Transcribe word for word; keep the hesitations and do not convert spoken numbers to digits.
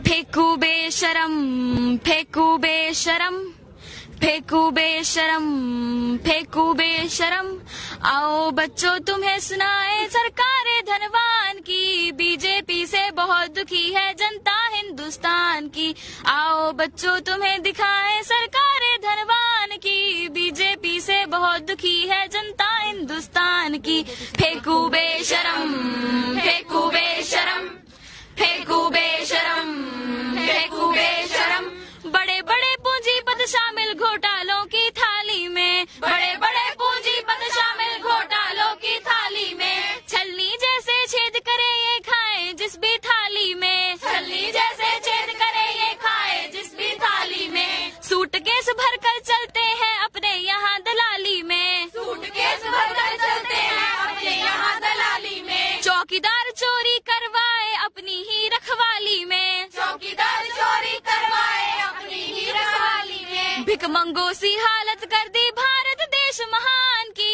फेंकू बेशरम फेंकू बेशरम फेंकू बेशरम फेंकू बेशरम। आओ बच्चों तुम्हें सुनाए सरकारे धनवान की, बीजेपी से बहुत दुखी है जनता हिंदुस्तान की। आओ बच्चों तुम्हें दिखाए सरकारे धनवान की, बीजेपी से बहुत दुखी है जनता हिंदुस्तान की। फेंकू बेशरम फेंकू बेशरम फेंकू बेशरम फेंकू बेशरम। बड़े बड़े पूंजीपत शामिल घोटालों की थाली में, बड़े बड़े पूंजीपत शामिल घोटालों की थाली में। छलनी जैसे छेद करे ये खाए जिस भी थाली में, छलनी जैसे छेद करे ये खाए जिस भी थाली में। सूटकेस भरकर चलते हैं अपने यहाँ दलाली में, सूटकेस भरकर चलते हैं अपने यहाँ दलाली में। चौकीदार चोरी करवाए अपनी ही रखवाली में, चौकीदार चोरी करवाए अपनी ही रखवाली में। भिकमंगों सी हालत कर दी भारत देश महान की,